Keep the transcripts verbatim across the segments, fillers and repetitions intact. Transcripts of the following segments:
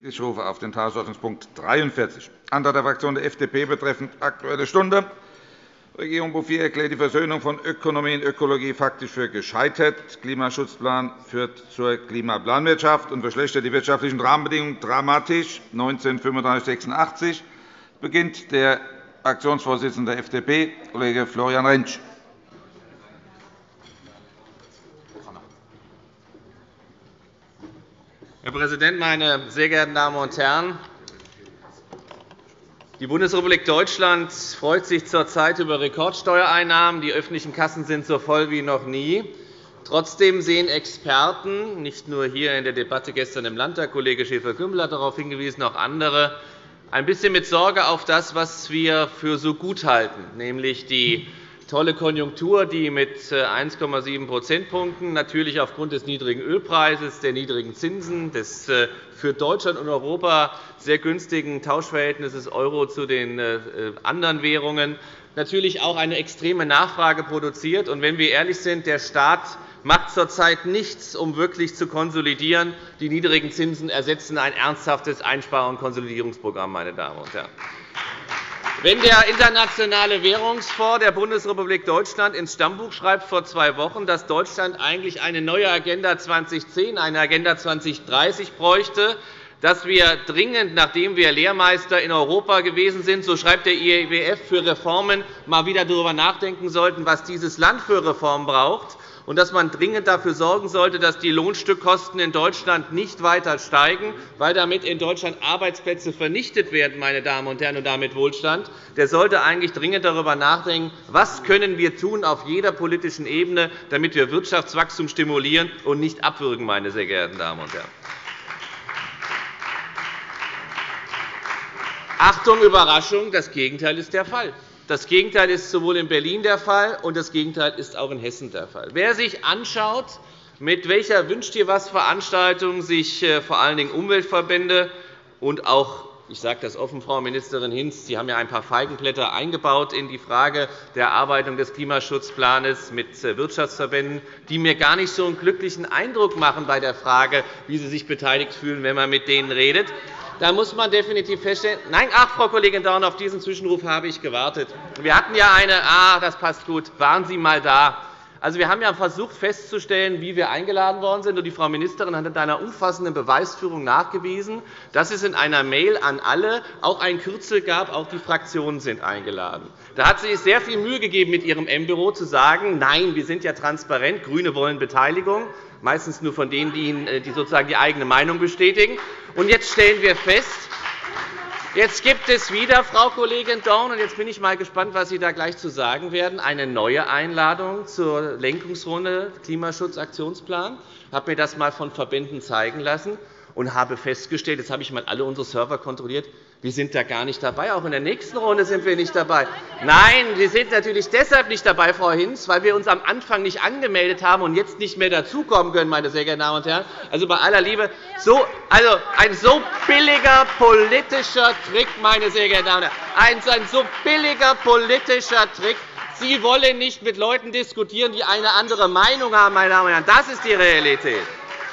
Ich rufe auf den Tagesordnungspunkt dreiundvierzig, Antrag der Fraktion der F D P betreffend Aktuelle Stunde. Regierung Bouffier erklärt die Versöhnung von Ökonomie und Ökologie faktisch für gescheitert. Klimaschutzplan führt zur Klimaplanwirtschaft und verschlechtert die wirtschaftlichen Rahmenbedingungen dramatisch. neunzehnhundertfünfunddreißig sechsundachtzig beginnt der Fraktionsvorsitzende der F D P, Kollege Florian Rentsch. Herr Präsident, meine sehr geehrten Damen und Herren! Die Bundesrepublik Deutschland freut sich zurzeit über Rekordsteuereinnahmen. Die öffentlichen Kassen sind so voll wie noch nie. Trotzdem sehen Experten, nicht nur hier in der Debatte gestern im Landtag, Kollege Schäfer-Gümbel hat darauf hingewiesen, auch andere, ein bisschen mit Sorge auf das, was wir für so gut halten, nämlich die tolle Konjunktur, die mit eins Komma sieben Prozentpunkten natürlich aufgrund des niedrigen Ölpreises, der niedrigen Zinsen, des für Deutschland und Europa sehr günstigen Tauschverhältnisses Euro zu den anderen Währungen natürlich auch eine extreme Nachfrage produziert. Und wenn wir ehrlich sind, der Staat macht zurzeit nichts, um wirklich zu konsolidieren. Die niedrigen Zinsen ersetzen ein ernsthaftes Einspar- und Konsolidierungsprogramm, meine Damen und Herren. Wenn der Internationale Währungsfonds der Bundesrepublik Deutschland ins Stammbuch schreibt vor zwei Wochen, dass Deutschland eigentlich eine neue Agenda zweitausendzehn, eine Agenda zweitausenddreißig bräuchte, dass wir dringend, nachdem wir Lehrmeister in Europa gewesen sind, so schreibt der I W F, für Reformen mal wieder darüber nachdenken sollten, was dieses Land für Reformen braucht, und dass man dringend dafür sorgen sollte, dass die Lohnstückkosten in Deutschland nicht weiter steigen, weil damit in Deutschland Arbeitsplätze vernichtet werden, meine Damen und Herren, und damit Wohlstand. Der sollte eigentlich dringend darüber nachdenken, was können wir tun auf jeder politischen Ebene, damit wir Wirtschaftswachstum stimulieren und nicht abwürgen, meine sehr geehrten Damen und Herren. Achtung, Überraschung, das Gegenteil ist der Fall. Das Gegenteil ist sowohl in Berlin der Fall, und das Gegenteil ist auch in Hessen der Fall. Wer sich anschaut, mit welcher Wünsch-dir-was-Veranstaltung sich vor allen Dingen Umweltverbände und auch, ich sage das offen, Frau Ministerin Hinz, Sie haben ja ein paar Feigenblätter eingebaut in die Frage der Erarbeitung des Klimaschutzplans mit Wirtschaftsverbänden, die mir gar nicht so einen glücklichen Eindruck machen bei der Frage, wie sie sich beteiligt fühlen, wenn man mit denen redet. Da muss man definitiv feststellen, nein, ach, Frau Kollegin Dorn, auf diesen Zwischenruf habe ich gewartet. Wir hatten ja eine, ah, das passt gut, waren Sie mal da. Also, wir haben ja versucht festzustellen, wie wir eingeladen worden sind. Und die Frau Ministerin hat in einer umfassenden Beweisführung nachgewiesen, dass es in einer Mail an alle auch ein Kürzel gab, auch die Fraktionen sind eingeladen. Da hat sie sich sehr viel Mühe gegeben, mit ihrem M-Büro zu sagen, nein, wir sind ja transparent, GRÜNE wollen Beteiligung, meistens nur von denen, die sozusagen die eigene Meinung bestätigen. Und jetzt stellen wir fest, jetzt gibt es wieder, Frau Kollegin Dorn, und jetzt bin ich mal gespannt, was Sie da gleich zu sagen werden, eine neue Einladung zur Lenkungsrunde Klimaschutzaktionsplan. Ich habe mir das einmal von Verbänden zeigen lassen und habe festgestellt, jetzt habe ich einmal alle unsere Server kontrolliert, wir sind da gar nicht dabei. Auch in der nächsten Runde sind wir nicht dabei. Nein, wir sind natürlich deshalb nicht dabei, Frau Hinz, weil wir uns am Anfang nicht angemeldet haben und jetzt nicht mehr dazukommen können, meine sehr geehrten Damen und Herren. Also bei aller Liebe, so, also ein so billiger politischer Trick, meine sehr geehrten Damen und Herren, ein, ein so billiger politischer Trick. Sie wollen nicht mit Leuten diskutieren, die eine andere Meinung haben, meine Damen und Herren. Das ist die Realität.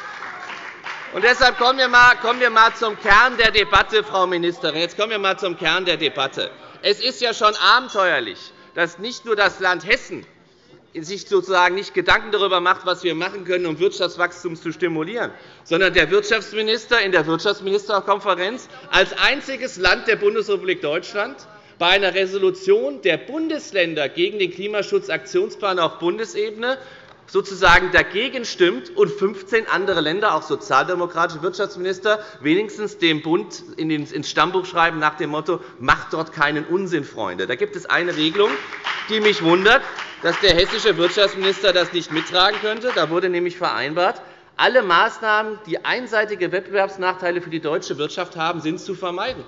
Und deshalb kommen wir mal, kommen wir mal zum Kern der Debatte, Frau Ministerin. Jetzt kommen wir mal zum Kern der Debatte. Es ist ja schon abenteuerlich, dass nicht nur das Land Hessen sich sozusagen nicht Gedanken darüber macht, was wir machen können, um Wirtschaftswachstum zu stimulieren, sondern der Wirtschaftsminister in der Wirtschaftsministerkonferenz als einziges Land der Bundesrepublik Deutschland bei einer Resolution der Bundesländer gegen den Klimaschutzaktionsplan auf Bundesebene sozusagen dagegen stimmt und fünfzehn andere Länder, auch sozialdemokratische Wirtschaftsminister, wenigstens dem Bund ins Stammbuch schreiben nach dem Motto, macht dort keinen Unsinn, Freunde. Da gibt es eine Regelung, die mich wundert, dass der hessische Wirtschaftsminister das nicht mittragen könnte. Da wurde nämlich vereinbart, alle Maßnahmen, die einseitige Wettbewerbsnachteile für die deutsche Wirtschaft haben, sind zu vermeiden.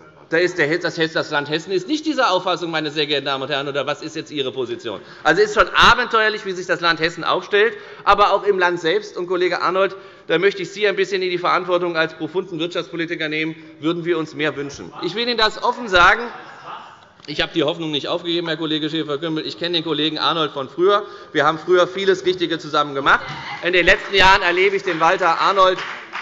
Das Land Hessen ist nicht dieser Auffassung, meine sehr geehrten Damen und Herren. Oder was ist jetzt Ihre Position? Also, es ist schon abenteuerlich, wie sich das Land Hessen aufstellt, aber auch im Land selbst. Und, Kollege Arnold, da möchte ich Sie ein bisschen in die Verantwortung als profunden Wirtschaftspolitiker nehmen, würden wir uns mehr wünschen. Ich will Ihnen das offen sagen. Ich habe die Hoffnung nicht aufgegeben, Herr Kollege Schäfer-Gümbel. Ich kenne den Kollegen Arnold von früher. Wir haben früher vieles Richtige zusammen gemacht. In den letzten Jahren erlebe ich den Walter Arnold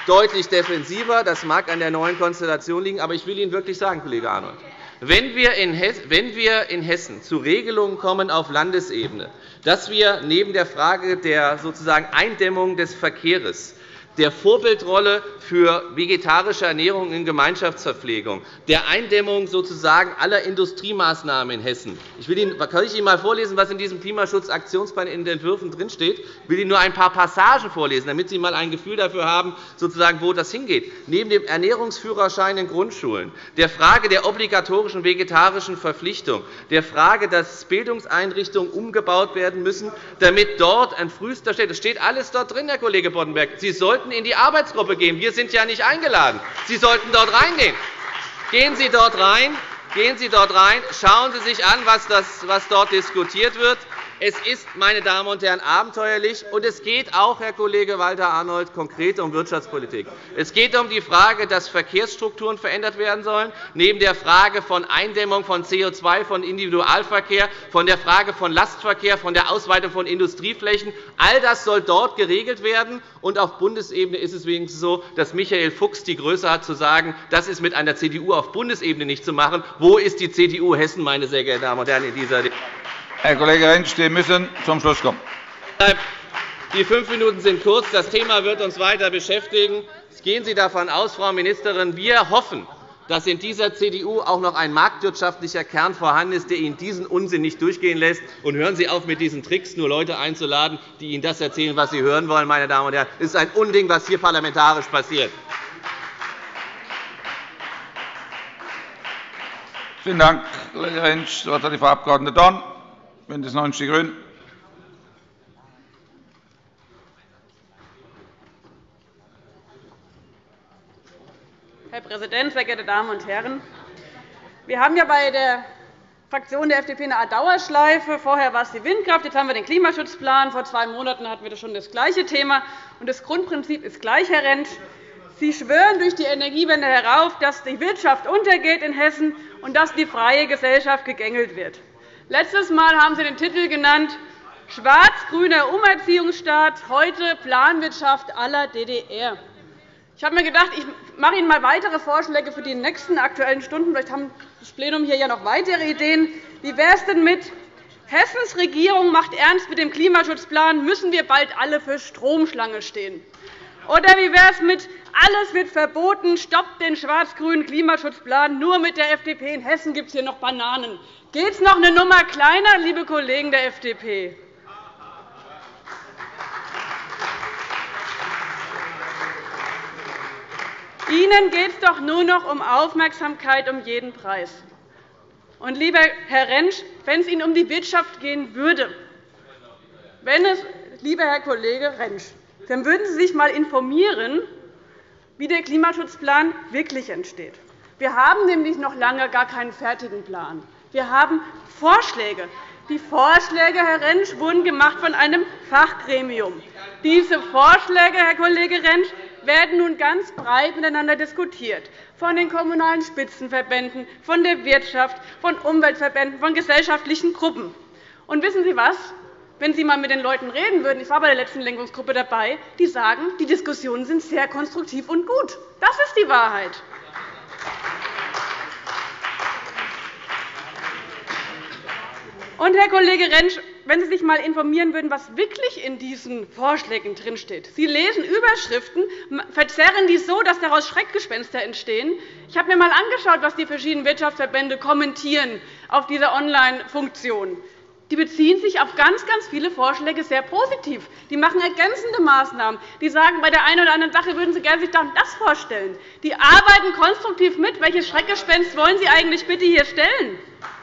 deutlich defensiver. Das mag an der neuen Konstellation liegen. Aber ich will Ihnen wirklich sagen, Kollege Arnold, wenn wir in Hessen zu Regelungen kommen auf Landesebene, dass wir neben der Frage der sozusagen Eindämmung des Verkehrs, der Vorbildrolle für vegetarische Ernährung in Gemeinschaftsverpflegung, der Eindämmung sozusagen aller Industriemaßnahmen in Hessen. Ich will Ihnen, kann ich Ihnen einmal vorlesen, was in diesem Klimaschutzaktionsplan in den Entwürfen drinsteht? Ich will Ihnen nur ein paar Passagen vorlesen, damit Sie einmal ein Gefühl dafür haben, sozusagen, wo das hingeht. Neben dem Ernährungsführerschein in Grundschulen, der Frage der obligatorischen vegetarischen Verpflichtung, der Frage, dass Bildungseinrichtungen umgebaut werden müssen, damit dort an frühester Stelle – das steht alles dort drin, Herr Kollege Boddenberg – Sie sollten in die Arbeitsgruppe gehen. Wir sind ja nicht eingeladen. Sie sollten dort reingehen. Gehen Sie dort rein. Gehen Sie dort rein. Schauen Sie sich an, was, das, was dort diskutiert wird. Es ist, meine Damen und Herren, abenteuerlich. Und es geht auch, Herr Kollege Walter Arnold, konkret um Wirtschaftspolitik. Es geht um die Frage, dass Verkehrsstrukturen verändert werden sollen, neben der Frage von Eindämmung von C O zwei, von Individualverkehr, von der Frage von Lastverkehr, von der Ausweitung von Industrieflächen. All das soll dort geregelt werden. Und auf Bundesebene ist es wenigstens so, dass Michael Fuchs die Größe hat, zu sagen, das ist mit einer C D U auf Bundesebene nicht zu machen. Wo ist die C D U Hessen, meine sehr geehrten Damen und Herren, in dieser Debatte? Herr Kollege Rentsch, Sie müssen zum Schluss kommen. Die fünf Minuten sind kurz. Das Thema wird uns weiter beschäftigen. Gehen Sie davon aus, Frau Ministerin, wir hoffen, dass in dieser C D U auch noch ein marktwirtschaftlicher Kern vorhanden ist, der Ihnen diesen Unsinn nicht durchgehen lässt. Und hören Sie auf mit diesen Tricks, nur Leute einzuladen, die Ihnen das erzählen, was Sie hören wollen. Meine Damen und Herren, es ist ein Unding, was hier parlamentarisch passiert. Vielen Dank, Kollege Rentsch. Das Wort hat die Frau Abg. Dorn, BÜNDNIS neunzig die GRÜNEN. Herr Präsident, sehr geehrte Damen und Herren! Wir haben ja bei der Fraktion der F D P eine Art Dauerschleife. Vorher war es die Windkraft, jetzt haben wir den Klimaschutzplan. Vor zwei Monaten hatten wir schon das gleiche Thema. Und das Grundprinzip ist gleich, Herr Rentsch. Sie schwören durch die Energiewende herauf, dass die Wirtschaft untergeht in Hessen und dass die freie Gesellschaft gegängelt wird. Letztes Mal haben Sie den Titel genannt Schwarz-grüner Umerziehungsstaat, heute Planwirtschaft à la D D R. Ich habe mir gedacht, ich mache Ihnen einmal weitere Vorschläge für die nächsten Aktuellen Stunden. Vielleicht haben das Plenum hier ja noch weitere Ideen. Wie wäre es denn mit Hessens Regierung macht ernst mit dem Klimaschutzplan, müssen wir bald alle für Stromschlange stehen? Oder wie wäre es mit alles wird verboten, stoppt den schwarz-grünen Klimaschutzplan, nur mit der F D P in Hessen gibt es hier noch Bananen? Geht es noch eine Nummer kleiner, liebe Kollegen der F D P? Ihnen geht es doch nur noch um Aufmerksamkeit um jeden Preis. Und, lieber Herr Rentsch, wenn es Ihnen um die Wirtschaft gehen würde, wenn es, lieber Herr Kollege Rentsch, dann würden Sie sich einmal informieren, wie der Klimaschutzplan wirklich entsteht. Wir haben nämlich noch lange gar keinen fertigen Plan. Wir haben Vorschläge. Die Vorschläge, Herr Rentsch, wurden gemacht von einem Fachgremium. Diese Vorschläge, Herr Kollege Rentsch, werden nun ganz breit miteinander diskutiert, von den Kommunalen Spitzenverbänden, von der Wirtschaft, von Umweltverbänden, von gesellschaftlichen Gruppen. Und wissen Sie was? Wenn Sie einmal mit den Leuten reden würden, ich war bei der letzten Lenkungsgruppe dabei, die sagen, die Diskussionen sind sehr konstruktiv und gut. Das ist die Wahrheit. Und, Herr Kollege Rentsch, wenn Sie sich einmal informieren würden, was wirklich in diesen Vorschlägen drinsteht. Sie lesen Überschriften, verzerren die so, dass daraus Schreckgespenster entstehen. Ich habe mir einmal angeschaut, was die verschiedenen Wirtschaftsverbände kommentieren auf dieser Online-Funktion. Die beziehen sich auf ganz, ganz viele Vorschläge sehr positiv. Die machen ergänzende Maßnahmen. Die sagen, bei der einen oder anderen Sache würden Sie gerne sich dann das vorstellen. Die arbeiten konstruktiv mit. Welches Schreckgespenst wollen Sie eigentlich bitte hier stellen?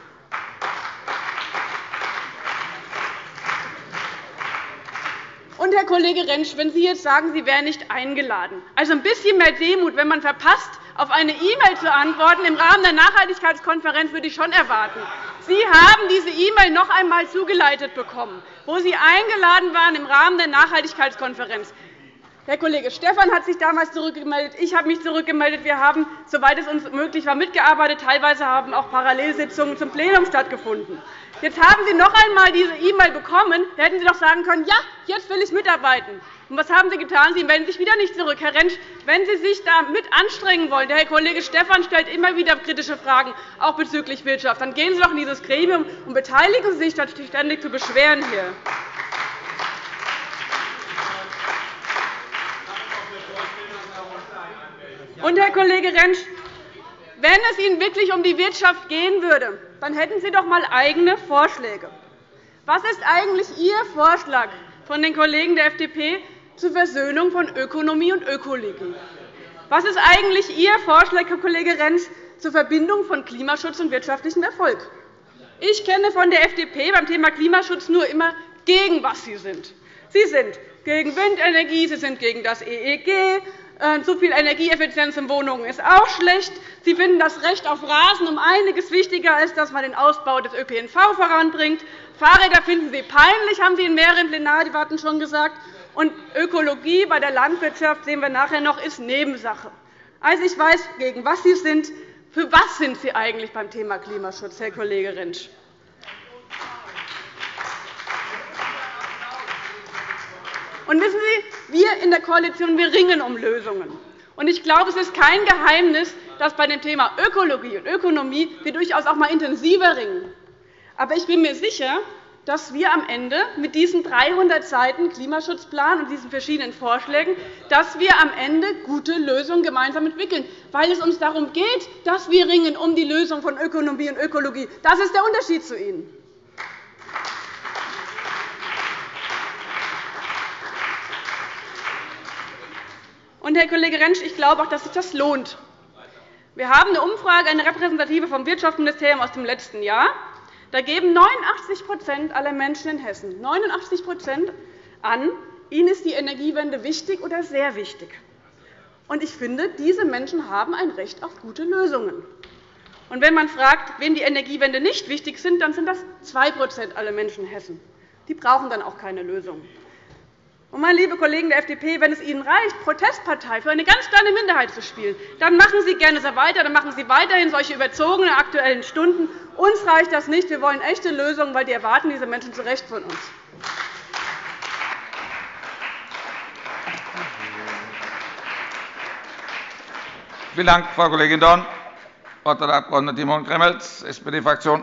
Und, Herr Kollege Rentsch, wenn Sie jetzt sagen, Sie wären nicht eingeladen, also ein bisschen mehr Demut, wenn man verpasst, auf eine E-Mail zu antworten im Rahmen der Nachhaltigkeitskonferenz, würde ich schon erwarten. Sie haben diese E-Mail noch einmal zugeleitet bekommen, wo Sie eingeladen waren im Rahmen der Nachhaltigkeitskonferenz. Herr Kollege Stephan hat sich damals zurückgemeldet. Ich habe mich zurückgemeldet. Wir haben, soweit es uns möglich war, mitgearbeitet. Teilweise haben auch Parallelsitzungen zum Plenum stattgefunden. Jetzt haben Sie noch einmal diese E-Mail bekommen. Da hätten Sie doch sagen können, ja, jetzt will ich mitarbeiten. Und was haben Sie getan? Sie melden sich wieder nicht zurück. Herr Rentsch, wenn Sie sich da mit anstrengen wollen, der Herr Kollege Stephan stellt immer wieder kritische Fragen, auch bezüglich Wirtschaft, dann gehen Sie doch in dieses Gremium und beteiligen Sie sich, statt sich ständig zu beschweren hier. Und, Herr Kollege Rentsch, wenn es Ihnen wirklich um die Wirtschaft gehen würde, dann hätten Sie doch einmal eigene Vorschläge. Was ist eigentlich Ihr Vorschlag von den Kollegen der F D P zur Versöhnung von Ökonomie und Ökologie? Was ist eigentlich Ihr Vorschlag, Herr Kollege Rentsch, zur Verbindung von Klimaschutz und wirtschaftlichem Erfolg? Ich kenne von der F D P beim Thema Klimaschutz nur immer, gegen was Sie sind. Sie sind gegen Windenergie, Sie sind gegen das E E G, zu viel Energieeffizienz in Wohnungen ist auch schlecht. Sie finden das Recht auf Rasen um einiges wichtiger, als dass man den Ausbau des Ö P N V voranbringt. Fahrräder finden Sie peinlich, haben Sie in mehreren Plenardebatten schon gesagt. Und Ökologie bei der Landwirtschaft, sehen wir nachher noch, ist Nebensache. Also, ich weiß, gegen was Sie sind. Für was sind Sie eigentlich beim Thema Klimaschutz, Herr Kollege Rentsch? Und wissen Sie, wir in der Koalition wir ringen um Lösungen. Und ich glaube, es ist kein Geheimnis, dass bei dem Thema Ökologie und Ökonomie wir durchaus auch einmal intensiver ringen. Aber ich bin mir sicher, dass wir am Ende mit diesen dreihundert Seiten Klimaschutzplan und diesen verschiedenen Vorschlägen, dass wir am Ende gute Lösungen gemeinsam entwickeln, weil es uns darum geht, dass wir ringen um die Lösung von Ökonomie und Ökologie. Das ist der Unterschied zu Ihnen. Und, Herr Kollege Rentsch, ich glaube auch, dass sich das lohnt. Wir haben eine Umfrage, eine repräsentative vom Wirtschaftsministerium aus dem letzten Jahr. Da geben neunundachtzig aller Menschen in Hessen neunundachtzig an, ihnen ist die Energiewende wichtig oder sehr wichtig. Und ich finde, diese Menschen haben ein Recht auf gute Lösungen. Und wenn man fragt, wem die Energiewende nicht wichtig sind, dann sind das zwei aller Menschen in Hessen. Die brauchen dann auch keine Lösung. Und, meine liebe Kollegen der F D P, wenn es Ihnen reicht, Protestpartei für eine ganz kleine Minderheit zu spielen, dann machen Sie gerne so weiter, dann machen Sie weiterhin solche überzogenen Aktuellen Stunden. Uns reicht das nicht. Wir wollen echte Lösungen, weil die erwarten diese Menschen zu Recht von uns. Vielen Dank, Frau Kollegin Dorn. Das Wort hat der Abg. Timon Gremmels, S P D-Fraktion.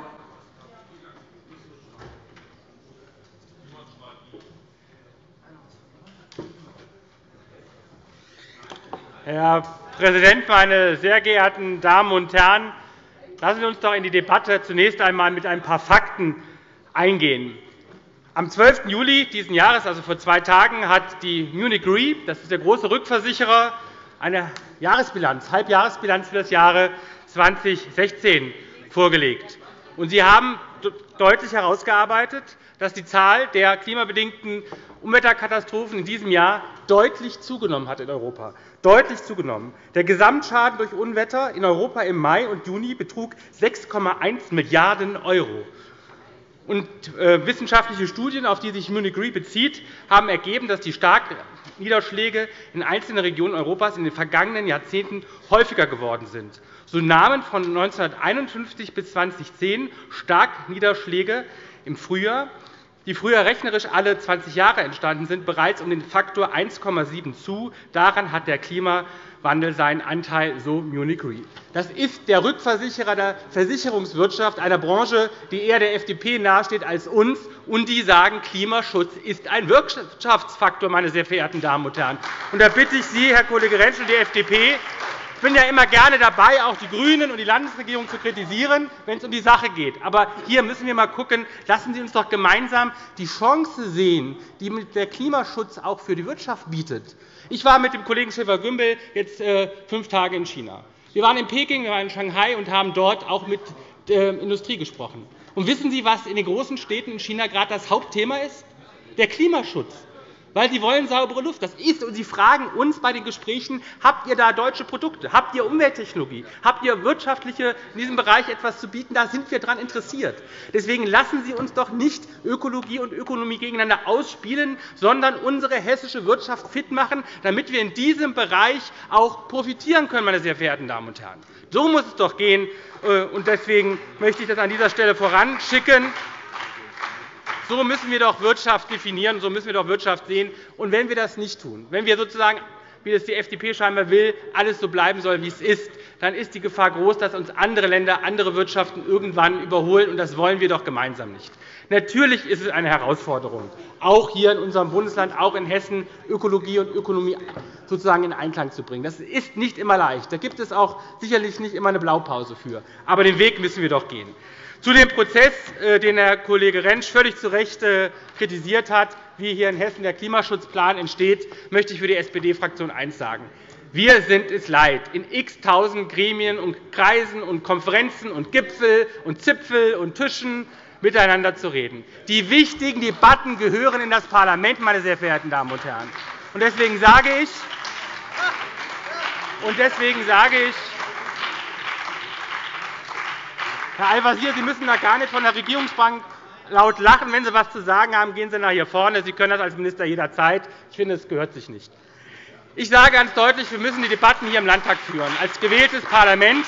Herr Präsident, meine sehr geehrten Damen und Herren! Lassen Sie uns doch in die Debatte zunächst einmal mit ein paar Fakten eingehen. Am zwölften Juli dieses Jahres, also vor zwei Tagen, hat die Munich Re, das ist der große Rückversicherer, eine Jahresbilanz, Halbjahresbilanz für das Jahr zweitausendsechzehn vorgelegt. Und Sie haben deutlich herausgearbeitet, dass die Zahl der klimabedingten Unwetterkatastrophen in diesem Jahr deutlich zugenommen hat in Europa. Deutlich zugenommen. Der Gesamtschaden durch Unwetter in Europa im Mai und Juni betrug sechs Komma eins Milliarden €. Und äh, wissenschaftliche Studien, auf die sich Munich Re bezieht, haben ergeben, dass die Starkniederschläge in einzelnen Regionen Europas in den vergangenen Jahrzehnten häufiger geworden sind. So nahmen von neunzehnhunderteinundfünfzig bis zweitausendzehn Starkniederschläge im Frühjahr, die früher rechnerisch alle zwanzig Jahre entstanden sind, bereits um den Faktor eins Komma sieben zu. Daran hat der Klimawandel seinen Anteil, so Munich Re. Das ist der Rückversicherer der Versicherungswirtschaft, einer Branche, die eher der F D P nahesteht als uns, und die sagen, Klimaschutz ist ein Wirtschaftsfaktor, meine sehr verehrten Damen und Herren. Und da bitte ich Sie, Herr Kollege Rentsch und die F D P, ich bin ja immer gerne dabei, auch die GRÜNEN und die Landesregierung zu kritisieren, wenn es um die Sache geht. Aber hier müssen wir einmal schauen, lassen Sie uns doch gemeinsam die Chance sehen, die der Klimaschutz auch für die Wirtschaft bietet. Ich war mit dem Kollegen Schäfer-Gümbel jetzt fünf Tage in China. Wir waren in Peking, wir waren in Shanghai und haben dort auch mit der Industrie gesprochen. Und wissen Sie, was in den großen Städten in China gerade das Hauptthema ist? Der Klimaschutz. weil sie wollen saubere Luft. Das ist, und sie fragen uns bei den Gesprächen, habt ihr da deutsche Produkte, habt ihr Umwelttechnologie, habt ihr wirtschaftliche in diesem Bereich etwas zu bieten? Da sind wir daran interessiert. Deswegen lassen Sie uns doch nicht Ökologie und Ökonomie gegeneinander ausspielen, sondern unsere hessische Wirtschaft fit machen, damit wir in diesem Bereich auch profitieren können, meine sehr verehrten Damen und Herren. So muss es doch gehen. Und deswegen möchte ich das an dieser Stelle voranschicken. So müssen wir doch Wirtschaft definieren, so müssen wir doch Wirtschaft sehen. Und wenn wir das nicht tun, wenn wir sozusagen, wie es die F D P scheinbar will, alles so bleiben soll, wie es ist, dann ist die Gefahr groß, dass uns andere Länder, andere Wirtschaften irgendwann überholen. Und das wollen wir doch gemeinsam nicht. Natürlich ist es eine Herausforderung, auch hier in unserem Bundesland, auch in Hessen, Ökologie und Ökonomie sozusagen in Einklang zu bringen. Das ist nicht immer leicht. Da gibt es auch sicherlich nicht immer eine Blaupause für. Aber den Weg müssen wir doch gehen. Zu dem Prozess, den Herr Kollege Rentsch völlig zu Recht kritisiert hat, wie hier in Hessen der Klimaschutzplan entsteht, möchte ich für die S P D-Fraktion eines sagen. Wir sind es leid, in x-tausend Gremien und Kreisen und Konferenzen und Gipfel und Zipfel und Tischen miteinander zu reden. Die wichtigen Debatten gehören in das Parlament, meine sehr verehrten Damen und Herren. Und deswegen sage ich, und deswegen sage ich Herr Al-Wazir, Sie müssen da gar nicht von der Regierungsbank laut lachen. Wenn Sie etwas zu sagen haben, gehen Sie nach hier vorne. Sie können das als Minister jederzeit. Ich finde, es gehört sich nicht. Ich sage ganz deutlich, wir müssen die Debatten hier im Landtag führen, als gewähltes Parlament.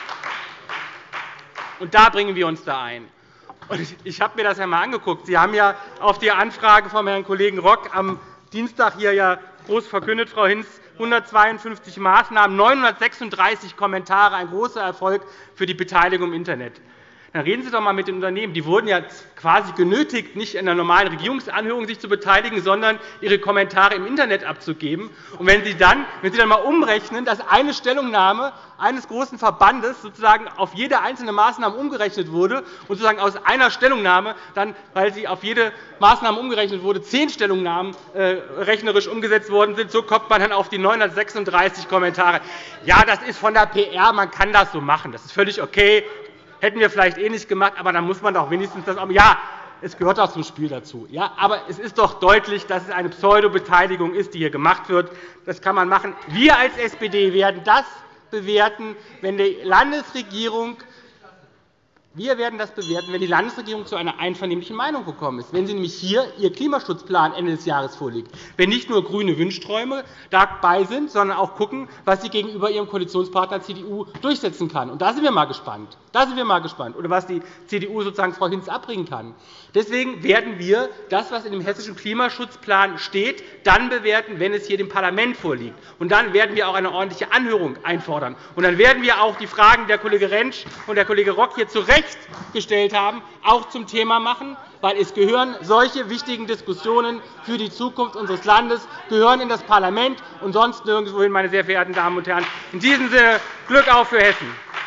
Und da bringen wir uns da ein. Ich habe mir das einmal angeguckt. Sie haben ja auf die Anfrage vom Herrn Kollegen Rock am Dienstag hier ja groß verkündet, Frau Hinz, hundertzweiundfünfzig Maßnahmen, neunhundertsechsunddreißig Kommentare, ein großer Erfolg für die Beteiligung im Internet. Dann reden Sie doch einmal mit den Unternehmen. Die wurden ja quasi genötigt, nicht in der normalen Regierungsanhörung sich zu beteiligen, sondern ihre Kommentare im Internet abzugeben. Und wenn Sie dann, wenn Sie dann einmal umrechnen, dass eine Stellungnahme eines großen Verbandes sozusagen auf jede einzelne Maßnahme umgerechnet wurde und sozusagen aus einer Stellungnahme dann, weil sie auf jede Maßnahme umgerechnet wurde, zehn Stellungnahmen äh, rechnerisch umgesetzt worden sind, so kommt man dann auf die neunhundertsechsunddreißig Kommentare. Ja, das ist von der P R, man kann das so machen. Das ist völlig okay. Hätten wir vielleicht eh nicht gemacht, aber dann muss man doch wenigstens das auch. Ja, es gehört auch zum Spiel dazu. Ja, aber es ist doch deutlich, dass es eine Pseudobeteiligung ist, die hier gemacht wird. Das kann man machen. Wir als S P D werden das bewerten, wenn die Landesregierung Wir werden das bewerten, wenn die Landesregierung zu einer einvernehmlichen Meinung gekommen ist, wenn sie nämlich hier ihr Klimaschutzplan Ende des Jahres vorlegt, wenn nicht nur grüne Wunschträume dabei sind, sondern auch gucken, was sie gegenüber ihrem Koalitionspartner C D U durchsetzen kann. Und da sind wir mal gespannt. Da sind wir mal gespannt, oder was die C D U sozusagen Frau Hinz abbringen kann. Deswegen werden wir das, was in dem hessischen Klimaschutzplan steht, dann bewerten, wenn es hier dem Parlament vorliegt. Und dann werden wir auch eine ordentliche Anhörung einfordern. Und dann werden wir auch die Fragen, die der Kollege Rentsch und der Kollege Rock hier zu Recht gestellt haben, auch zum Thema machen, weil es gehören solche wichtigen Diskussionen für die Zukunft unseres Landes gehören in das Parlament und sonst nirgendwo hin, meine sehr verehrten Damen und Herren. In diesem Sinne Glück auf für Hessen.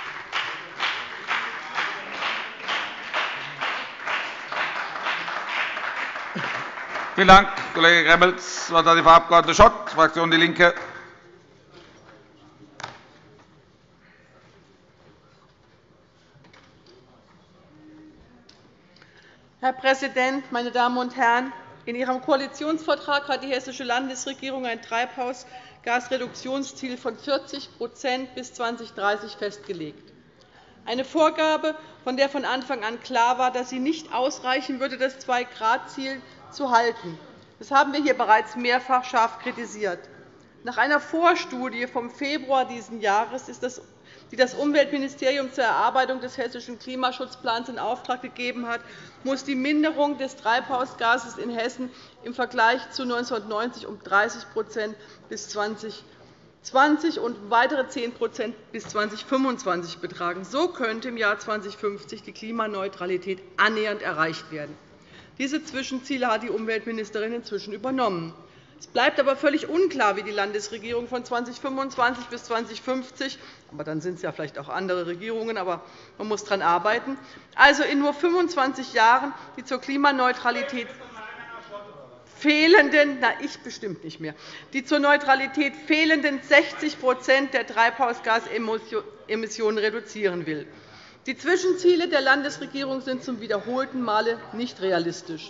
Vielen Dank, Kollege Gremmels. Das Wort hat die Frau Abg. Schott, Fraktion DIE LINKE. Herr Präsident, meine Damen und Herren! In Ihrem Koalitionsvertrag hat die hessische Landesregierung ein Treibhausgasreduktionsziel von vierzig bis zweitausenddreißig festgelegt. Eine Vorgabe, von der von Anfang an klar war, dass sie nicht ausreichen würde, das zwei Grad Ziel zu halten. Das haben wir hier bereits mehrfach scharf kritisiert. Nach einer Vorstudie vom Februar dieses Jahres, die das Umweltministerium zur Erarbeitung des hessischen Klimaschutzplans in Auftrag gegeben hat, muss die Minderung des Treibhausgases in Hessen im Vergleich zu neunzehnhundertneunzig um dreißig bis zweitausendzwanzig und weitere zehn bis zweitausendfünfundzwanzig betragen. So könnte im Jahr zweitausendfünfzig die Klimaneutralität annähernd erreicht werden. Diese Zwischenziele hat die Umweltministerin inzwischen übernommen. Es bleibt aber völlig unklar, wie die Landesregierung von zweitausendfünfundzwanzig bis zweitausendfünfzig – aber dann sind es ja vielleicht auch andere Regierungen, aber man muss daran arbeiten – also in nur fünfundzwanzig Jahren die zur Klimaneutralität fehlenden, na, ich bestimmt nicht mehr, die zur Neutralität fehlenden sechzig der Treibhausgasemissionen reduzieren will. Die Zwischenziele der Landesregierung sind zum wiederholten Male nicht realistisch.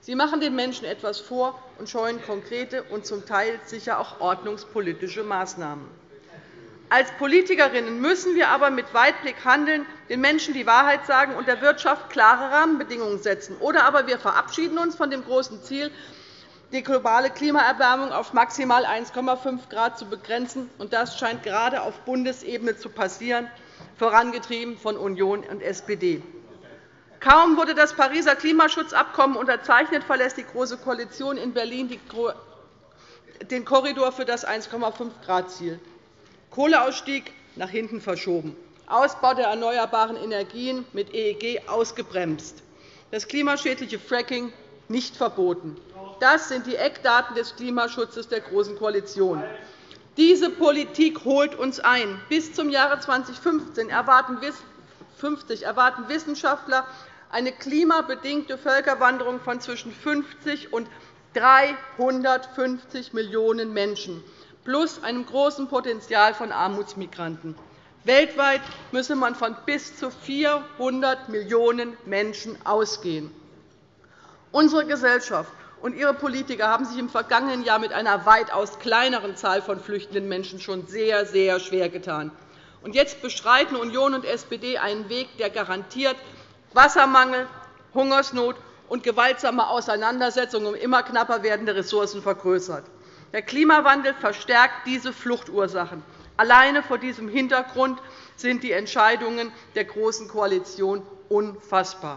Sie machen den Menschen etwas vor und scheuen konkrete und zum Teil sicher auch ordnungspolitische Maßnahmen. Als Politikerinnen müssen wir aber mit Weitblick handeln, den Menschen die Wahrheit sagen und der Wirtschaft klare Rahmenbedingungen setzen. Oder aber wir verabschieden uns von dem großen Ziel, die globale Klimaerwärmung auf maximal eins Komma fünf Grad zu begrenzen. Und das scheint gerade auf Bundesebene zu passieren, vorangetrieben von Union und S P D. Kaum wurde das Pariser Klimaschutzabkommen unterzeichnet, verlässt die Große Koalition in Berlin den Korridor für das eins Komma fünf Grad Ziel. Kohleausstieg nach hinten verschoben, Ausbau der erneuerbaren Energien mit E E G ausgebremst, das klimaschädliche Fracking nicht verboten. Das sind die Eckdaten des Klimaschutzes der Großen Koalition. Diese Politik holt uns ein. Bis zum Jahre zweitausendfünfzig erwarten Wissenschaftler eine klimabedingte Völkerwanderung von zwischen fünfzig und dreihundertfünfzig Millionen Menschen plus einem großen Potenzial von Armutsmigranten. Weltweit müsse man von bis zu vierhundert Millionen Menschen ausgehen. Unsere Gesellschaft und ihre Politiker haben sich im vergangenen Jahr mit einer weitaus kleineren Zahl von flüchtenden Menschen schon sehr, sehr schwer getan. Und jetzt beschreiten Union und S P D einen Weg, der garantiert Wassermangel, Hungersnot und gewaltsame Auseinandersetzungen um immer knapper werdende Ressourcen vergrößert. Der Klimawandel verstärkt diese Fluchtursachen. Alleine vor diesem Hintergrund sind die Entscheidungen der Großen Koalition unfassbar.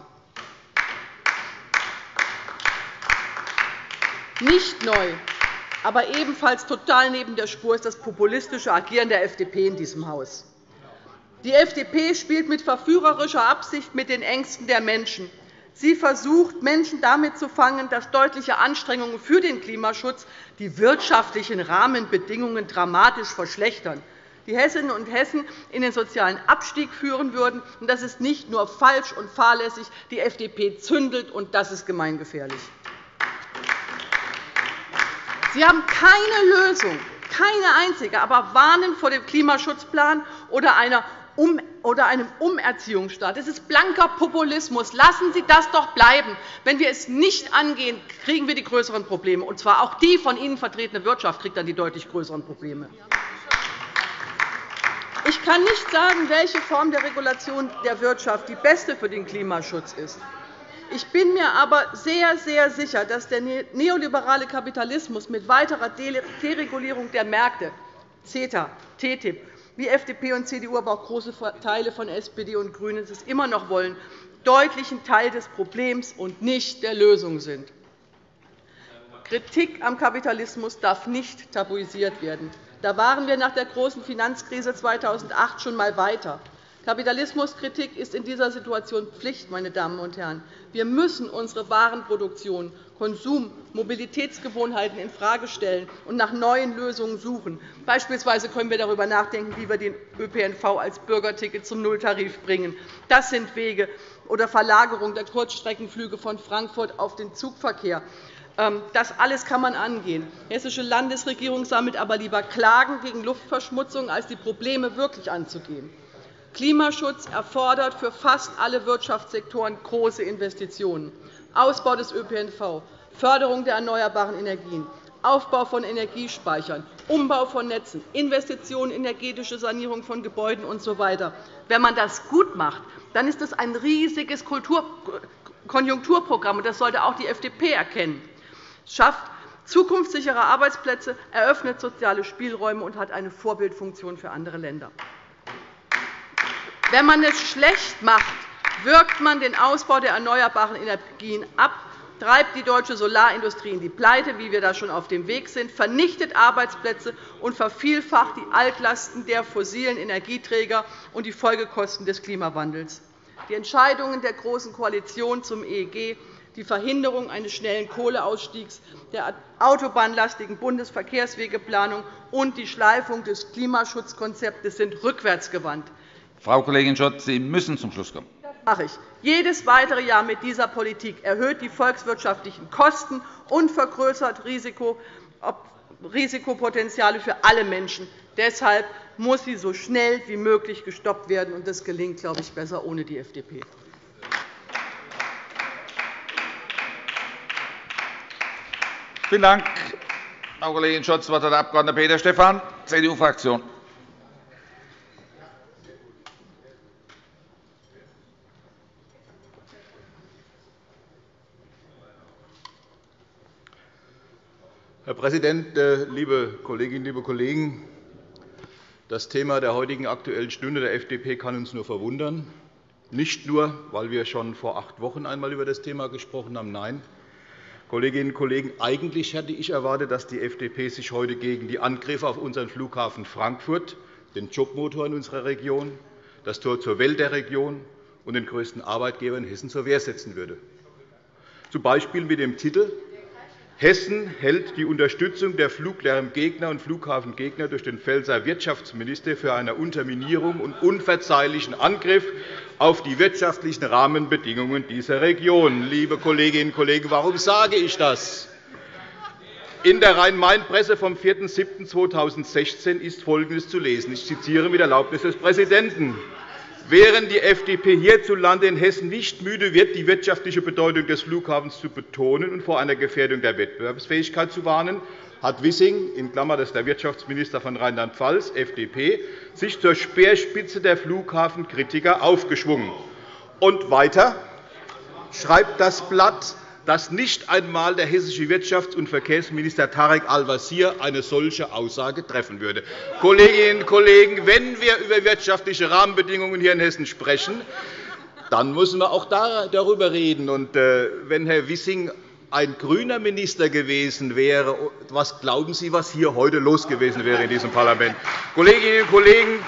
Nicht neu, aber ebenfalls total neben der Spur ist das populistische Agieren der F D P in diesem Haus. Die F D P spielt mit verführerischer Absicht mit den Ängsten der Menschen. Sie versucht, Menschen damit zu fangen, dass deutliche Anstrengungen für den Klimaschutz die wirtschaftlichen Rahmenbedingungen dramatisch verschlechtern, die Hessinnen und Hessen in den sozialen Abstieg führen würden. Das ist nicht nur falsch und fahrlässig, die F D P zündelt, und das ist gemeingefährlich. Sie haben keine Lösung, keine einzige, aber warnen vor dem Klimaschutzplan oder einer Um oder einem Umerziehungsstaat. Das ist blanker Populismus. Lassen Sie das doch bleiben. Wenn wir es nicht angehen, kriegen wir die größeren Probleme. Und zwar auch die von Ihnen vertretene Wirtschaft kriegt dann die deutlich größeren Probleme. Ich kann nicht sagen, welche Form der Regulation der Wirtschaft die beste für den Klimaschutz ist. Ich bin mir aber sehr, sehr sicher, dass der neoliberale Kapitalismus mit weiterer Deregulierung der Märkte, CETA, T T I P, wie F D P und C D U, aber auch große Teile von S P D und GRÜNEN es immer noch wollen, deutlichen Teil des Problems und nicht der Lösung sind. Kritik am Kapitalismus darf nicht tabuisiert werden. Da waren wir nach der großen Finanzkrise zweitausendacht schon einmal weiter. Kapitalismuskritik ist in dieser Situation Pflicht, meine Damen und Herren. Wir müssen unsere Warenproduktion, Konsum, Mobilitätsgewohnheiten infrage stellen und nach neuen Lösungen suchen. Beispielsweise können wir darüber nachdenken, wie wir den Ö P N V als Bürgerticket zum Nulltarif bringen. Das sind Wege, oder Verlagerung der Kurzstreckenflüge von Frankfurt auf den Zugverkehr. Das alles kann man angehen. Die Hessische Landesregierung sammelt aber lieber Klagen gegen Luftverschmutzung, als die Probleme wirklich anzugehen. Klimaschutz erfordert für fast alle Wirtschaftssektoren große Investitionen. Ausbau des Ö P N V, Förderung der erneuerbaren Energien, Aufbau von Energiespeichern, Umbau von Netzen, Investitionen in energetische Sanierung von Gebäuden usw. Wenn man das gut macht, dann ist das ein riesiges Konjunkturprogramm, und das sollte auch die F D P erkennen. Es schafft zukunftssichere Arbeitsplätze, eröffnet soziale Spielräume und hat eine Vorbildfunktion für andere Länder. Wenn man es schlecht macht, wirkt man den Ausbau der erneuerbaren Energien ab, treibt die deutsche Solarindustrie in die Pleite, wie wir da schon auf dem Weg sind, vernichtet Arbeitsplätze und vervielfacht die Altlasten der fossilen Energieträger und die Folgekosten des Klimawandels. Die Entscheidungen der Großen Koalition zum E E G, die Verhinderung eines schnellen Kohleausstiegs, der autobahnlastigen Bundesverkehrswegeplanung und die Schleifung des Klimaschutzkonzeptes sind rückwärtsgewandt. Frau Kollegin Schott, Sie müssen zum Schluss kommen. Das mache ich. Jedes weitere Jahr mit dieser Politik erhöht die volkswirtschaftlichen Kosten und vergrößert Risikopotenziale für alle Menschen. Deshalb muss sie so schnell wie möglich gestoppt werden. Und das gelingt, glaube ich, besser ohne die F D P. Vielen Dank, Frau Kollegin Scholz. Das Wort hat der Abg. Peter Stephan, C D U-Fraktion. Herr Präsident, liebe Kolleginnen, liebe Kollegen! Das Thema der heutigen Aktuellen Stunde der F D P kann uns nur verwundern. Nicht nur, weil wir schon vor acht Wochen einmal über das Thema gesprochen haben. Nein, Kolleginnen und Kollegen, eigentlich hätte ich erwartet, dass die F D P sich heute gegen die Angriffe auf unseren Flughafen Frankfurt, den Jobmotor in unserer Region, das Tor zur Welt der Region und den größten Arbeitgeber in Hessen zur Wehr setzen würde. Zum Beispiel mit dem Titel Hessen hält die Unterstützung der Fluglärmgegner und Flughafengegner durch den Pfälzer Wirtschaftsminister für einen Unterminierung und unverzeihlichen Angriff auf die wirtschaftlichen Rahmenbedingungen dieser Region. Liebe Kolleginnen und Kollegen, warum sage ich das? In der Rhein-Main-Presse vom vierten siebten zweitausendsechzehn ist Folgendes zu lesen. Ich zitiere mit Erlaubnis des Präsidenten. Während die F D P hierzulande in Hessen nicht müde wird, die wirtschaftliche Bedeutung des Flughafens zu betonen und vor einer Gefährdung der Wettbewerbsfähigkeit zu warnen, hat Wissing, in Klammer, das ist der Wirtschaftsminister von Rheinland-Pfalz, F D P, sich zur Speerspitze der Flughafenkritiker aufgeschwungen. Und weiter schreibt das Blatt, dass nicht einmal der hessische Wirtschafts- und Verkehrsminister Tarek Al-Wazir eine solche Aussage treffen würde. Kolleginnen und Kollegen, wenn wir über wirtschaftliche Rahmenbedingungen hier in Hessen sprechen, dann müssen wir auch darüber reden. Und wenn Herr Wissing ein grüner Minister gewesen wäre, was glauben Sie, was hier heute los gewesen wäre in diesem Parlament? Kolleginnen und Kollegen,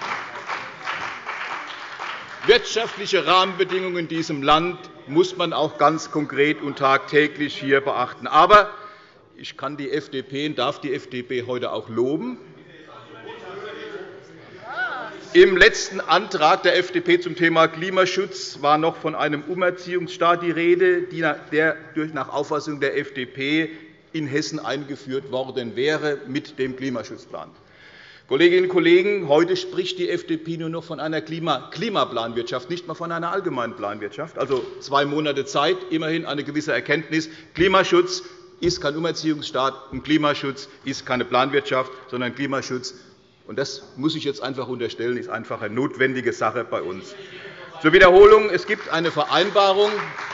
wirtschaftliche Rahmenbedingungen in diesem Land muss man auch ganz konkret und tagtäglich hier beachten. Aber ich kann die F D P und darf die F D P heute auch loben. Im letzten Antrag der F D P zum Thema Klimaschutz war noch von einem Umerziehungsstaat die Rede, der nach Auffassung der F D P in Hessen eingeführt worden wäre mit dem Klimaschutzplan. Kolleginnen und Kollegen, heute spricht die F D P nur noch von einer Klimaplanwirtschaft, nicht einmal von einer allgemeinen Planwirtschaft. Also zwei Monate Zeit, immerhin eine gewisse Erkenntnis. Klimaschutz ist kein Umerziehungsstaat, und Klimaschutz ist keine Planwirtschaft, sondern Klimaschutz, und das muss ich jetzt einfach unterstellen, ist einfach eine notwendige Sache bei uns. Zur Wiederholung. Es gibt eine Vereinbarung.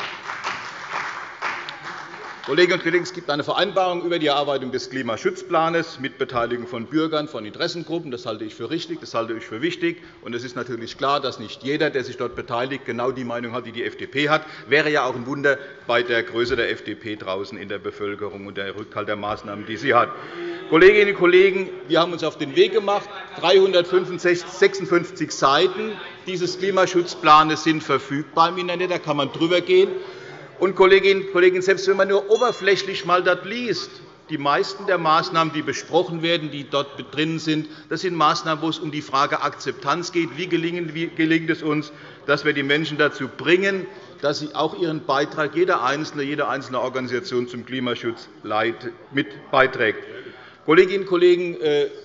Kolleginnen und Kollegen, es gibt eine Vereinbarung über die Erarbeitung des Klimaschutzplans mit Beteiligung von Bürgern, von Interessengruppen. Das halte ich für richtig, das halte ich für wichtig. Und es ist natürlich klar, dass nicht jeder, der sich dort beteiligt, genau die Meinung hat, die die F D P hat. Wäre ja auch ein Wunder bei der Größe der F D P draußen in der Bevölkerung und der Rückhalt der Maßnahmen, die sie hat. Kolleginnen und Kollegen, wir haben uns auf den Weg gemacht. dreihundertsechsundfünfzig Seiten dieses Klimaschutzplans sind verfügbar im Internet. Da kann man drüber gehen. Und Kolleginnen und Kollegen, selbst wenn man nur oberflächlich mal das liest, die meisten der Maßnahmen, die besprochen werden, die dort drin sind, das sind Maßnahmen, wo es um die Frage Akzeptanz geht. Wie gelingt es uns, dass wir die Menschen dazu bringen, dass sie auch ihren Beitrag, jeder Einzelne, jede einzelne Organisation zum Klimaschutz mit beiträgt. Kolleginnen und Kollegen,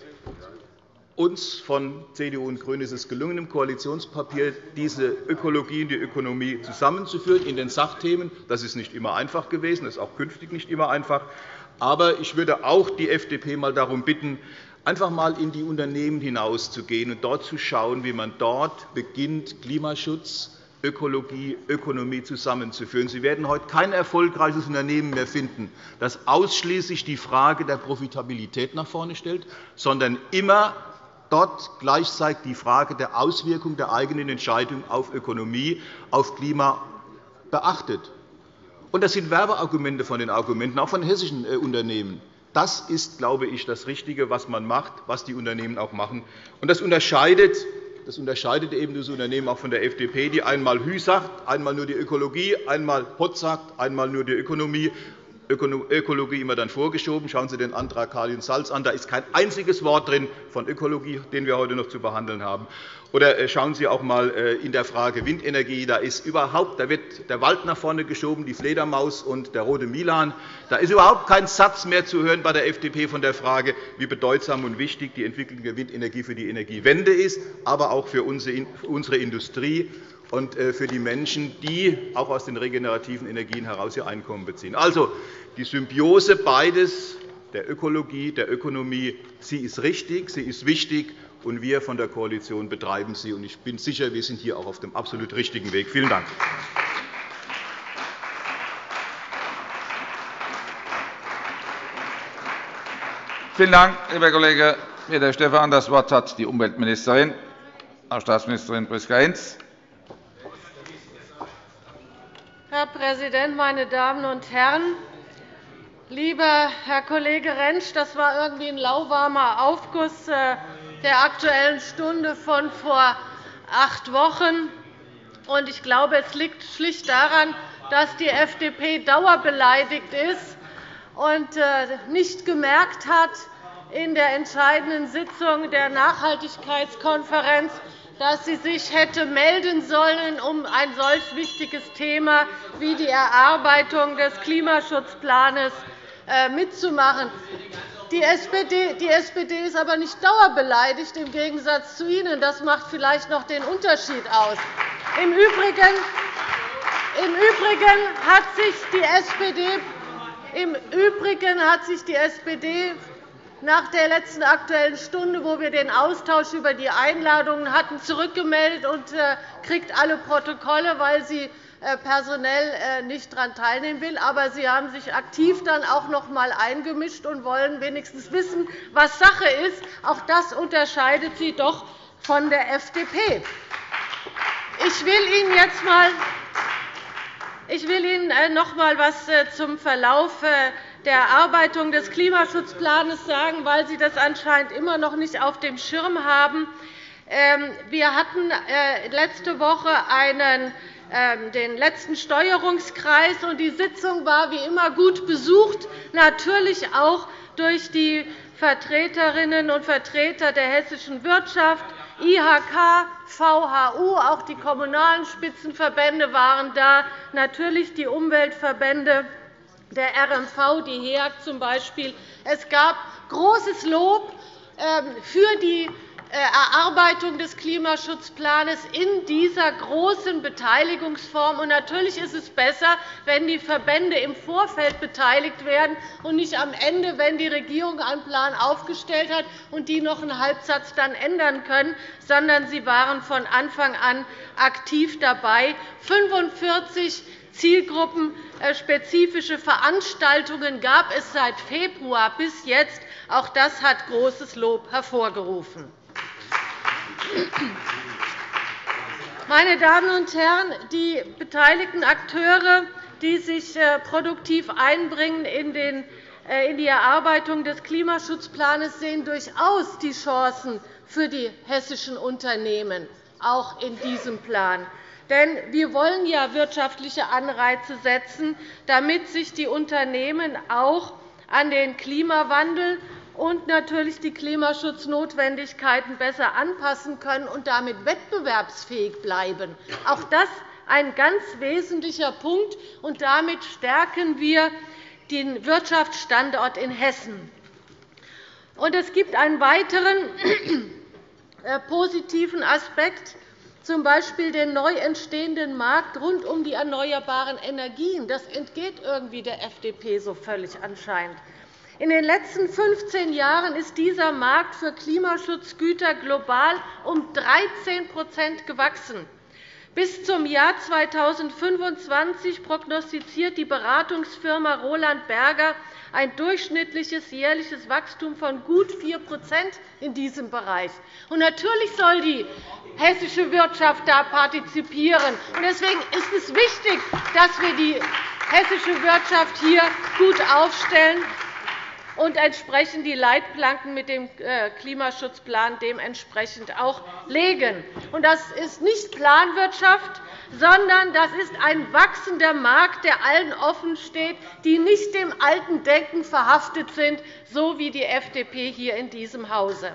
uns von C D U und GRÜNEN ist es gelungen, im Koalitionspapier diese Ökologie und die Ökonomie zusammenzuführen in den Sachthemen. Das ist nicht immer einfach gewesen, das ist auch künftig nicht immer einfach. Aber ich würde auch die F D P mal darum bitten, einfach einmal in die Unternehmen hinauszugehen und dort zu schauen, wie man dort beginnt, Klimaschutz, Ökologie, Ökonomie zusammenzuführen. Sie werden heute kein erfolgreiches Unternehmen mehr finden, das ausschließlich die Frage der Profitabilität nach vorne stellt, sondern immer dort gleichzeitig die Frage der Auswirkung der eigenen Entscheidung auf Ökonomie, auf Klima beachtet. Und das sind Werbeargumente von den Argumenten, auch von hessischen Unternehmen. Das ist, glaube ich, das Richtige, was man macht, was die Unternehmen auch machen. Und das unterscheidet, das unterscheidet eben das Unternehmen auch von der F D P, die einmal Hü sagt, einmal nur die Ökologie, einmal Pott sagt, einmal nur die Ökonomie. Ökologie immer dann vorgeschoben. Schauen Sie den Antrag Karlin-Salz an. Da ist kein einziges Wort drin von Ökologie, den wir heute noch zu behandeln haben. Oder schauen Sie auch einmal in der Frage Windenergie. Da ist überhaupt, da wird der Wald nach vorne geschoben, die Fledermaus und der rote Milan. Da ist überhaupt kein Satz mehr zu hören bei der F D P von der Frage, wie bedeutsam und wichtig die Entwicklung der Windenergie für die Energiewende ist, aber auch für unsere Industrie und für die Menschen, die auch aus den regenerativen Energien heraus ihr Einkommen beziehen. Also, die Symbiose beides, der Ökologie, der Ökonomie, sie ist richtig, sie ist wichtig, und wir von der Koalition betreiben sie. Ich bin sicher, wir sind hier auch auf dem absolut richtigen Weg. Vielen Dank. Vielen Dank, lieber Kollege Peter Stephan. Das Wort hat die Umweltministerin, Frau Staatsministerin Priska-Hinz. Herr Präsident, meine Damen und Herren! Lieber Herr Kollege Rentsch, das war irgendwie ein lauwarmer Aufguss der Aktuellen Stunde von vor acht Wochen. Ich glaube, es liegt schlicht daran, dass die F D P dauerbeleidigt ist und nicht gemerkt hat in der entscheidenden Sitzung der Nachhaltigkeitskonferenz, dass sie sich hätte melden sollen, um ein solch wichtiges Thema wie die Erarbeitung des Klimaschutzplans mitzumachen. Die S P D ist aber nicht dauerbeleidigt, im Gegensatz zu Ihnen. Das macht vielleicht noch den Unterschied aus. Im Übrigen, im Übrigen hat sich die S P D im Übrigen hat sich die S P D nach der letzten Aktuellen Stunde, wo wir den Austausch über die Einladungen hatten, zurückgemeldet und kriegt alle Protokolle, weil sie personell nicht daran teilnehmen will. Aber Sie haben sich aktiv dann auch noch einmal eingemischt und wollen wenigstens wissen, was Sache ist. Auch das unterscheidet Sie doch von der F D P. Ich will Ihnen jetzt mal ich will Ihnen noch einmal etwas zum Verlauf der Erarbeitung des Klimaschutzplans sagen, weil Sie das anscheinend immer noch nicht auf dem Schirm haben. Wir hatten letzte Woche einen, den letzten Steuerungskreis, und die Sitzung war wie immer gut besucht, natürlich auch durch die Vertreterinnen und Vertreter der hessischen Wirtschaft, I H K, V H U, auch die kommunalen Spitzenverbände waren da, natürlich die Umweltverbände, der R M V, die H E A G z. B. Es gab großes Lob für die Erarbeitung des Klimaschutzplans in dieser großen Beteiligungsform. Und natürlich ist es besser, wenn die Verbände im Vorfeld beteiligt werden und nicht am Ende, wenn die Regierung einen Plan aufgestellt hat und die noch einen Halbsatz dann ändern können, sondern sie waren von Anfang an aktiv dabei. fünfundvierzig zielgruppenspezifische Veranstaltungen gab es seit Februar bis jetzt. Auch das hat großes Lob hervorgerufen. Meine Damen und Herren, die beteiligten Akteure, die sich produktiv einbringen in die Erarbeitung des Klimaschutzplans, sehen durchaus die Chancen für die hessischen Unternehmen, auch in diesem Plan. Denn wir wollen ja wirtschaftliche Anreize setzen, damit sich die Unternehmen auch an den Klimawandel und natürlich die Klimaschutznotwendigkeiten besser anpassen können und damit wettbewerbsfähig bleiben. Auch das ist ein ganz wesentlicher Punkt, und damit stärken wir den Wirtschaftsstandort in Hessen. Es gibt einen weiteren positiven Aspekt, z. B. den neu entstehenden Markt rund um die erneuerbaren Energien. Das entgeht irgendwie der F D P so völlig anscheinend. In den letzten fünfzehn Jahren ist dieser Markt für Klimaschutzgüter global um dreizehn gewachsen. Bis zum Jahr zweitausendfünfundzwanzig prognostiziert die Beratungsfirma Roland Berger ein durchschnittliches jährliches Wachstum von gut vier in diesem Bereich. Und natürlich soll die hessische Wirtschaft da partizipieren. Deswegen ist es wichtig, dass wir die hessische Wirtschaft hier gut aufstellen und entsprechend die Leitplanken mit dem Klimaschutzplan dementsprechend auch legen. Das ist nicht Planwirtschaft, sondern das ist ein wachsender Markt, der allen offen steht, die nicht dem alten Denken verhaftet sind, so wie die F D P hier in diesem Hause.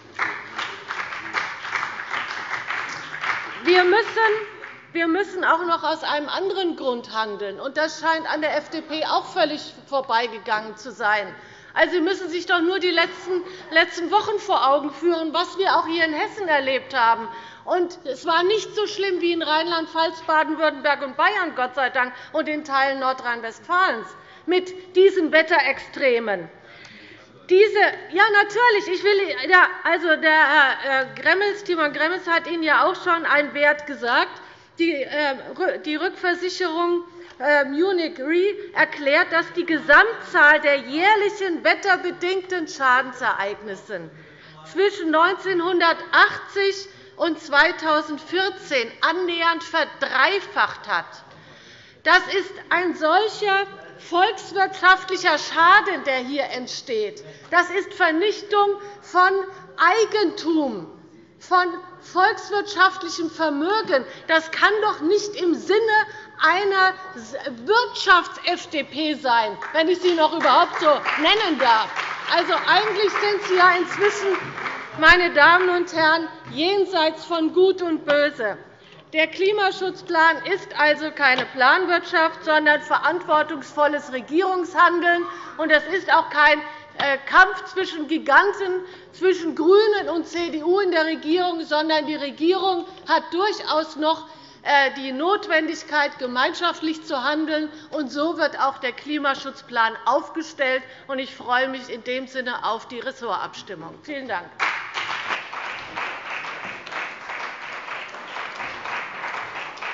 Wir müssen Wir müssen auch noch aus einem anderen Grund handeln, und das scheint an der F D P auch völlig vorbeigegangen zu sein. Also, Sie müssen sich doch nur die letzten Wochen vor Augen führen, was wir auch hier in Hessen erlebt haben. Und es war nicht so schlimm wie in Rheinland-Pfalz, Baden-Württemberg und Bayern, Gott sei Dank, und in Teilen Nordrhein-Westfalens. mit diesen Wetterextremen. Diese, ja, natürlich. Ich will, ja, also der Herr Gremmels, Timon Gremmels hat Ihnen ja auch schon einen Wert gesagt. Die, äh, die Rückversicherung äh, Munich Re erklärt, dass die Gesamtzahl der jährlichen wetterbedingten Schadensereignisse zwischen neunzehnhundertachtzig und zweitausendvierzehn annähernd verdreifacht hat. Das ist ein solcher volkswirtschaftlicher Schaden, der hier entsteht. Das ist Vernichtung von Eigentum, von volkswirtschaftlichem Vermögen. Das kann doch nicht im Sinne einer Wirtschafts-F D P sein, wenn ich sie noch überhaupt so nennen darf. Also, eigentlich sind Sie ja inzwischen, meine Damen und Herren, jenseits von Gut und Böse. Der Klimaschutzplan ist also keine Planwirtschaft, sondern verantwortungsvolles Regierungshandeln. Das ist auch kein Kampf zwischen Giganten, zwischen GRÜNEN und C D U in der Regierung, sondern die Regierung hat durchaus noch die Notwendigkeit, gemeinschaftlich zu handeln. Und so wird auch der Klimaschutzplan aufgestellt. Ich freue mich in dem Sinne auf die Ressortabstimmung. Vielen Dank.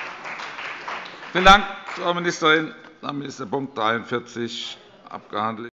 Vielen Dank, Frau Ministerin. Damit ist der Punkt dreiundvierzig abgehandelt.